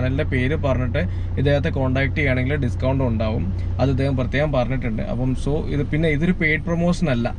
ചാനലിൻ്റെ പേര് പറഞ്ഞിട്ട് ഇദ്ദേഹത്തെ കോൺടാക്ട് ചെയ്യുകയാണെങ്കിൽ ഡിസ്കൗണ്ട് ഉണ്ടാവും. അത് ഇദ്ദേഹം പ്രത്യേകം പറഞ്ഞിട്ടുണ്ട്. അപ്പം ഇത് പിന്നെ ഇതൊരു പെയ്ഡ് പ്രൊമോഷൻ അല്ല.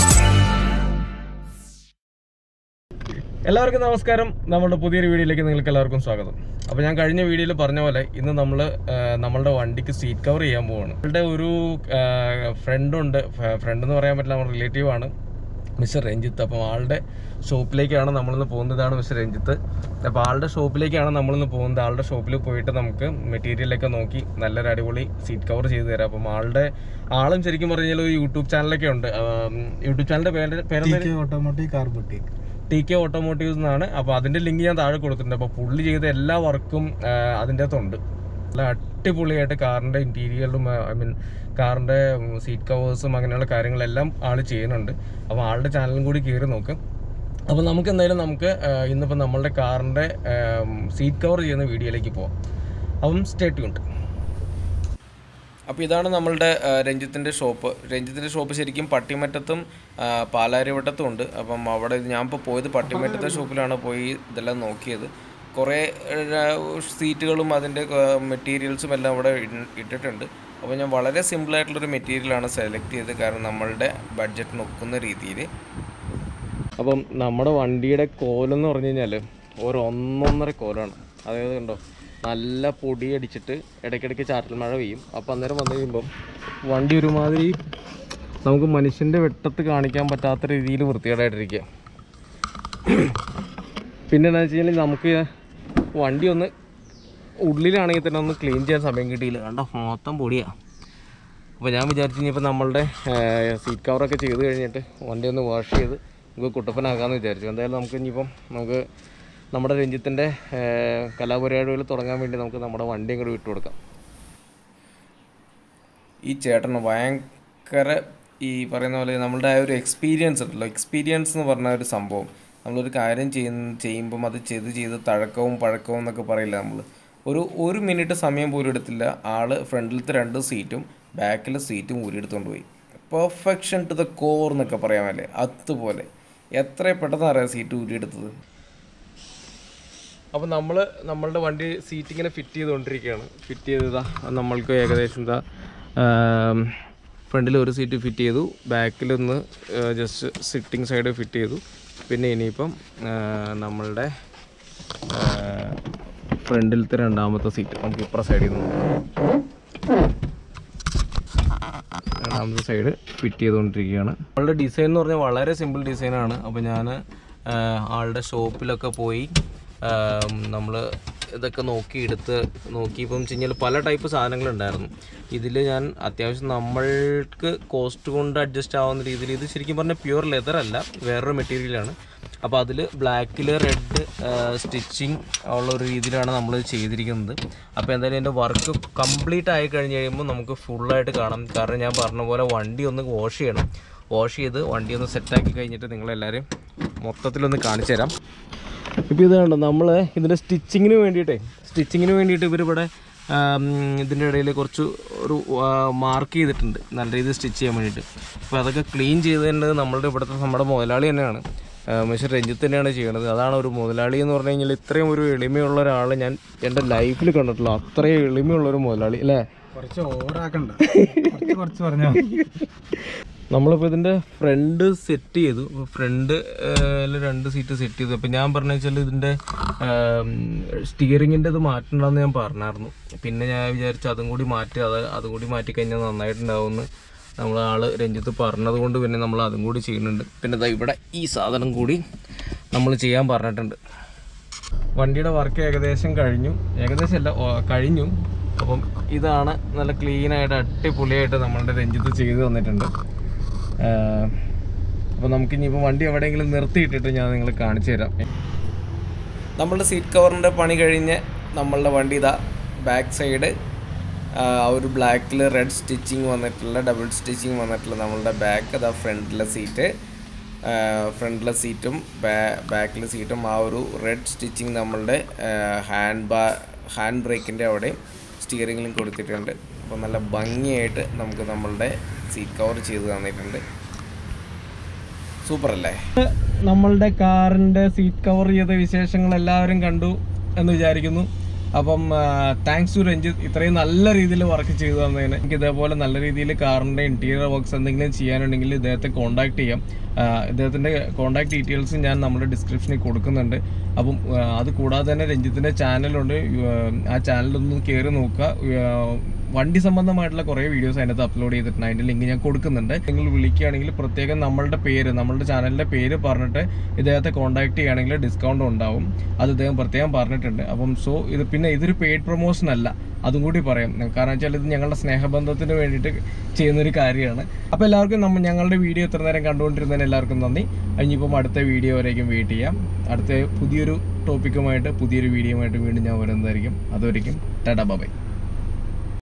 എല്ലാവർക്കും നമസ്കാരം. നമ്മുടെ പുതിയൊരു വീഡിയോയിലേക്ക് നിങ്ങൾക്ക് എല്ലാവർക്കും സ്വാഗതം. അപ്പോൾ ഞാൻ കഴിഞ്ഞ വീഡിയോയിൽ പറഞ്ഞ പോലെ ഇന്ന് നമ്മളുടെ വണ്ടിക്ക് സീറ്റ് കവർ ചെയ്യാൻ പോവാണ്. നമ്മളുടെ ഒരു ഫ്രണ്ട് എന്ന് പറയാൻ പറ്റില്ല, നമ്മുടെ റിലേറ്റീവാണ് മിസ്റ്റർ രഞ്ജിത്ത്. അപ്പം ആളുടെ ഷോപ്പിലേക്കാണ് നമ്മളിന്ന് പോകുന്നത്. ഇതാണ് മിസ്റ്റർ രഞ്ജിത്ത്. അപ്പോൾ ആളുടെ ഷോപ്പിലേക്കാണ് നമ്മളിന്ന് പോകുന്നത്. ആളുടെ ഷോപ്പിൽ പോയിട്ട് നമുക്ക് മെറ്റീരിയലൊക്കെ നോക്കി നല്ലൊരു അടിപൊളി സീറ്റ് കവർ ചെയ്ത് തരാം. അപ്പം ആളും ശരിക്കും പറഞ്ഞു കഴിഞ്ഞാൽ ഒരു യൂട്യൂബ് ചാനലൊക്കെ ഉണ്ട്. യൂട്യൂബ് ചാനലിൻ്റെ പേര് automotive car boutique, TK automotives എന്നാണ്. അപ്പോൾ അതിൻ്റെ ലിങ്ക് ഞാൻ താഴെ കൊടുത്തിട്ടുണ്ട്. അപ്പോൾ പുള്ളി ചെയ്ത എല്ലാ വർക്കും അതിൻ്റെ അകത്തുണ്ട്. നല്ല അടിപൊളിയായിട്ട് കാറിൻ്റെ ഇൻറ്റീരിയറും കാറിൻ്റെ സീറ്റ് കവേഴ്സും അങ്ങനെയുള്ള കാര്യങ്ങളെല്ലാം ആൾ ചെയ്യുന്നുണ്ട്. അപ്പോൾ ആളുടെ ചാനലും കൂടി കയറി നോക്കും. അപ്പോൾ നമുക്ക് ഇന്നിപ്പോൾ നമ്മളുടെ കാറിൻ്റെ സീറ്റ് കവർ ചെയ്യുന്ന വീഡിയോയിലേക്ക് പോകാം. അപ്പം സ്റ്റേ ട്യൂൺഡ്. അപ്പോൾ ഇതാണ് നമ്മളുടെ രഞ്ജിത്തിൻ്റെ ഷോപ്പ് ശരിക്കും പട്ടിമറ്റത്തും പാലാരിവട്ടത്തും ഉണ്ട്. അപ്പം അവിടെ ഞാനിപ്പോൾ പോയത് പട്ടിമറ്റത്തെ ഷോപ്പിലാണ് പോയി ഇതെല്ലാം നോക്കിയത്. കുറേ സീറ്റുകളും അതിൻ്റെ മെറ്റീരിയൽസും എല്ലാം അവിടെ ഇട്ടിട്ടുണ്ട്. അപ്പോൾ ഞാൻ വളരെ സിമ്പിളായിട്ടുള്ളൊരു മെറ്റീരിയലാണ് സെലക്ട് ചെയ്തത്, കാരണം നമ്മളുടെ ബഡ്ജറ്റിന് ഒക്കുന്ന രീതിയിൽ. അപ്പം നമ്മുടെ വണ്ടിയുടെ കോലെന്ന് പറഞ്ഞു കഴിഞ്ഞാൽ ഒന്നൊന്നര കോലാണ്. അതായത് കണ്ടോ, നല്ല പൊടിയടിച്ചിട്ട് ഇടയ്ക്കിടയ്ക്ക് ചാറ്റൽ മഴ പെയ്യും. അപ്പോൾ അന്നേരം വന്നു കഴിയുമ്പം വണ്ടി ഒരുമാതിരി നമുക്ക് മനുഷ്യൻ്റെ വെട്ടത്ത് കാണിക്കാൻ പറ്റാത്ത രീതിയിൽ വൃത്തികേടായിട്ടിരിക്കുക. പിന്നെ എന്താണെന്ന് വെച്ച് കഴിഞ്ഞാൽ നമുക്ക് വണ്ടി ഒന്ന് ഉള്ളിലാണെങ്കിൽ തന്നെ ഒന്ന് ക്ലീൻ ചെയ്യാൻ സമയം കിട്ടിയില്ല. കണ്ടോ, മൊത്തം പൊടിയാണ്. അപ്പോൾ ഞാൻ വിചാരിച്ചു കഴിഞ്ഞപ്പോൾ നമ്മളുടെ സീറ്റ് കവറൊക്കെ ചെയ്ത് കഴിഞ്ഞിട്ട് വണ്ടി ഒന്ന് വാഷ് ചെയ്ത് നമുക്ക് കുട്ടപ്പനാക്കാമെന്ന് വിചാരിച്ചു. എന്തായാലും നമുക്ക് നമ്മുടെ രഞ്ജിത്തിൻ്റെ കലാപരിപാടികൾ തുടങ്ങാൻ വേണ്ടി നമുക്ക് നമ്മുടെ വണ്ടി അങ്ങോട്ട് വിട്ടു കൊടുക്കാം. ഈ ചേട്ടന് ഭയങ്കര ഈ പറയുന്ന പോലെ നമ്മളുടെ ആ ഒരു എക്സ്പീരിയൻസ് എന്ന് പറഞ്ഞ ഒരു സംഭവം. നമ്മളൊരു കാര്യം ചെയ്യുമ്പം അത് ചെയ്ത് തഴക്കവും പഴക്കവും എന്നൊക്കെ പറയില്ല. ഒരു മിനിറ്റ് സമയം പോലും എടുത്തില്ല. ആള് ഫ്രണ്ടിലത്തെ 2 സീറ്റും ബാക്കിലെ സീറ്റും ഊരിയെടുത്തുകൊണ്ട് പോയി. പെർഫെക്ഷൻ ടു ദ കോർ എന്നൊക്കെ പറയാമല്ലേ, അതുപോലെ എത്ര പെട്ടെന്ന് അറിയാം സീറ്റ് ഊരിയെടുത്തത്. അപ്പോൾ നമ്മളുടെ വണ്ടി സീറ്റ് ഇങ്ങനെ ഫിറ്റ് ചെയ്തുകൊണ്ടിരിക്കുകയാണ്. ഫിറ്റ് ചെയ്തതാ നമ്മൾക്ക് ഏകദേശം ഫ്രണ്ടിൽ ഒരു സീറ്റ് ഫിറ്റ് ചെയ്തു, ബാക്കിലൊന്ന് ജസ്റ്റ് സിറ്റിംഗ് സൈഡ് ഫിറ്റ് ചെയ്തു. പിന്നെ ഇനിയിപ്പം നമ്മളുടെ ഫ്രണ്ടിലത്തെ 2ാമത്തെ സീറ്റ് നമുക്ക് ഇപ്പുറ സൈഡിൽ നിന്ന് നോക്കാം. 2ാമത്തെ സൈഡ് ഫിറ്റ് ചെയ്തുകൊണ്ടിരിക്കുകയാണ്. നമ്മളുടെ ഡിസൈൻ എന്ന് പറഞ്ഞാൽ വളരെ സിമ്പിൾ ഡിസൈനാണ്. അപ്പോൾ ഞാൻ ആളുടെ ഷോപ്പിലൊക്കെ പോയി നമ്മൾ ഇതൊക്കെ നോക്കിയപ്പം വെച്ച് കഴിഞ്ഞാൽ പല ടൈപ്പ് സാധനങ്ങളുണ്ടായിരുന്നു. ഇതിൽ ഞാൻ അത്യാവശ്യം നമ്മൾക്ക് കോസ്റ്റ് കൊണ്ട് അഡ്ജസ്റ്റ് ആവുന്ന രീതിയിൽ, ഇത് ശരിക്കും പറഞ്ഞാൽ പ്യുവർ ലെതർ അല്ല, വേറൊരു മെറ്റീരിയലാണ്. അപ്പോൾ അതിൽ ബ്ലാക്കിൽ റെഡ് സ്റ്റിച്ചിങ് ഉള്ളൊരു രീതിയിലാണ് നമ്മൾ ചെയ്തിരിക്കുന്നത്. അപ്പോൾ എന്തായാലും എൻ്റെ വർക്ക് കംപ്ലീറ്റ് ആയി കഴിഞ്ഞ് കഴിയുമ്പോൾ നമുക്ക് ഫുള്ളായിട്ട് കാണാം. കാരണം ഞാൻ പറഞ്ഞ പോലെ വണ്ടി ഒന്ന് വാഷ് ചെയ്ത് വണ്ടി ഒന്ന് സെറ്റാക്കി കഴിഞ്ഞിട്ട് നിങ്ങളെല്ലാവരും മൊത്തത്തിലൊന്ന് കാണിച്ചു തരാം. ഇപ്പോൾ ഇത് കണ്ടോ, നമ്മൾ ഇതിൻ്റെ സ്റ്റിച്ചിങ്ങിന് വേണ്ടിയിട്ട് ഇവരിവിടെ ഇതിൻ്റെ ഇടയിൽ കുറച്ച് ഒരു മാർക്ക് ചെയ്തിട്ടുണ്ട് നല്ല രീതിയിൽ സ്റ്റിച്ച് ചെയ്യാൻ വേണ്ടിയിട്ട്. അപ്പോൾ അതൊക്കെ ക്ലീൻ ചെയ്തേണ്ടത് നമ്മുടെ മുതലാളി തന്നെയാണ്, മിസ്റ്റർ രഞ്ജിത്ത് തന്നെയാണ് ചെയ്യണത്. അതാണ് ഒരു മുതലാളി എന്ന് പറഞ്ഞു കഴിഞ്ഞാൽ. ഇത്രയും ഒരു എളിമയുള്ള ഒരാൾ ഞാൻ എൻ്റെ ലൈഫിൽ കണ്ടിട്ടില്ല. അത്രയും എളിമയുള്ളൊരു മുതലാളി അല്ലേ. കുറച്ച് ഓവറാക്കണ്ട, കുറച്ച് പറഞ്ഞാൽ. നമ്മളിപ്പോൾ ഇതിൻ്റെ ഫ്രണ്ട് സെറ്റ് ചെയ്തു. ഫ്രണ്ടിൽ 2 സീറ്റ് സെറ്റ് ചെയ്തു. അപ്പോൾ ഞാൻ പറഞ്ഞു വെച്ചാൽ ഇതിൻ്റെ സ്റ്റിയറിങ്ങിൻ്റെ ഇത് മാറ്റണ്ടെന്ന് ഞാൻ പറഞ്ഞായിരുന്നു. പിന്നെ ഞാൻ വിചാരിച്ചു അതും കൂടി മാറ്റിക്കഴിഞ്ഞാൽ നന്നായിട്ടുണ്ടാവുമെന്ന് രഞ്ജിത്ത് പറഞ്ഞത് കൊണ്ട് പിന്നെ നമ്മൾ അതും കൂടി ചെയ്യുന്നുണ്ട്. പിന്നെ ഇവിടെ ഈ സാധനം കൂടി നമ്മൾ ചെയ്യാൻ പറഞ്ഞിട്ടുണ്ട്. വണ്ടിയുടെ വർക്ക് ഏകദേശം കഴിഞ്ഞു. അപ്പം ഇതാണ് നല്ല ക്ലീനായിട്ട് അടിപൊളിയായിട്ട് നമ്മളുടെ രഞ്ജിത്ത് ചെയ്ത് തന്നിട്ടുണ്ട്. അപ്പോൾ നമുക്കിനിയിപ്പോൾ വണ്ടി എവിടെയെങ്കിലും നിർത്തിയിട്ടിട്ട് ഞാൻ നിങ്ങളെ കാണിച്ചു തരാം. നമ്മളുടെ സീറ്റ് കവറിൻ്റെ പണി കഴിഞ്ഞ് നമ്മളുടെ വണ്ടി ഇതാ ബാക്ക് സൈഡ് ഒരു ബ്ലാക്കിൽ റെഡ് സ്റ്റിച്ചിങ് വന്നിട്ടുള്ള ഡബിൾ സ്റ്റിച്ചിങ് വന്നിട്ടുള്ള നമ്മളുടെ ബാക്ക് അതാ ഫ്രണ്ടിലെ സീറ്റും ബാക്കിലെ സീറ്റും ആ ഒരു റെഡ് സ്റ്റിച്ചിങ് നമ്മളുടെ ഹാൻഡ് ബ്രേക്കിൻ്റെ അവിടെയും സ്റ്റിയറിങ്ങിലും കൊടുത്തിട്ടുണ്ട്. അപ്പോൾ നല്ല ഭംഗിയായിട്ട് നമുക്ക് നമ്മളുടെ സീറ്റ് കവർ ചെയ്ത് തന്നിട്ടുണ്ട്. സൂപ്പർ അല്ലേ? നമ്മളുടെ കാറിൻ്റെ സീറ്റ് കവർ ചെയ്ത വിശേഷങ്ങൾ എല്ലാവരും കണ്ടു എന്ന് വിചാരിക്കുന്നു. അപ്പം താങ്ക്സ് ടു രഞ്ജിത്ത് ഇത്രയും നല്ല രീതിയിൽ വർക്ക് ചെയ്തു തന്നതിന്. എനിക്ക് ഇതേപോലെ നല്ല രീതിയിൽ കാറിൻ്റെ ഇൻറ്റീരിയർ വർക്ക്സ് എന്തെങ്കിലും ചെയ്യാനുണ്ടെങ്കിൽ ഇദ്ദേഹത്തെ കോൺടാക്ട് ചെയ്യാം. ഇദ്ദേഹത്തിൻ്റെ കോൺടാക്ട് ഡീറ്റെയിൽസ് ഞാൻ നമ്മുടെ ഡിസ്ക്രിപ്ഷനിൽ കൊടുക്കുന്നുണ്ട്. അപ്പം അത് കൂടാതെ തന്നെ രഞ്ജിത്തിൻ്റെ ചാനലുണ്ട്, ആ ചാനലൊന്ന് കയറി നോക്കുക. വണ്ടി സംബന്ധമായിട്ടുള്ള കുറേ വീഡിയോസ് അതിനകത്ത് അപ്ലോഡ് ചെയ്തിട്ടുണ്ട്. അതിൻ്റെ ലിങ്ക് ഞാൻ കൊടുക്കുന്നുണ്ട്. നിങ്ങൾ വിളിക്കുകയാണെങ്കിൽ പ്രത്യേകം നമ്മളുടെ ചാനലിൻ്റെ പേര് പറഞ്ഞിട്ട് ഇദ്ദേഹത്തെ കോൺടാക്ട് ചെയ്യുകയാണെങ്കിൽ ഡിസ്കൗണ്ട് ഉണ്ടാവും. അത് ഇദ്ദേഹം പ്രത്യേകം പറഞ്ഞിട്ടുണ്ട്. അപ്പം ഇതൊരു പെയ്ഡ് പ്രൊമോഷൻ അല്ല, അതും കൂടി പറയാം. കാരണം വെച്ചാൽ ഇത് ഞങ്ങളുടെ സ്നേഹബന്ധത്തിന് വേണ്ടിയിട്ട് ചെയ്യുന്നൊരു കാര്യമാണ്. അപ്പോൾ എല്ലാവർക്കും ഞങ്ങളുടെ വീഡിയോ ഇത്ര നേരം കണ്ടുകൊണ്ടിരുന്നതിന് എല്ലാവർക്കും നന്ദി. ഇനിയിപ്പം അടുത്ത വീഡിയോ വരേക്കും വെയിറ്റ് ചെയ്യാം. അടുത്ത പുതിയൊരു ടോപ്പിക്കുമായിട്ട് പുതിയൊരു വീഡിയോയുമായിട്ട് വീണ്ടും ഞാൻ വരുന്നതായിരിക്കും. അതുവരേക്കും ടാറ്റാ ബൈ.